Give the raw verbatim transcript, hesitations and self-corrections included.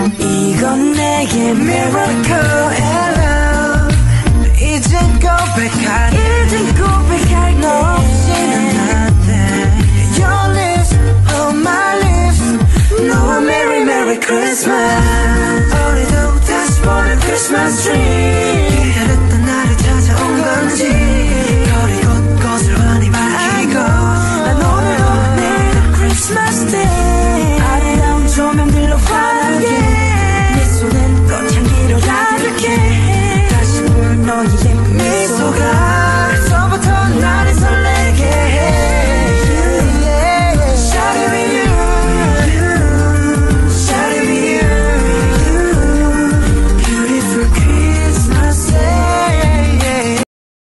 이건 내게 miracle and love. 이제 고백할 이제 고백할 너 없이는 nothing. Your lips on my lips. 너와 merry merry Christmas. 우리도 다시 보는 Christmas tree.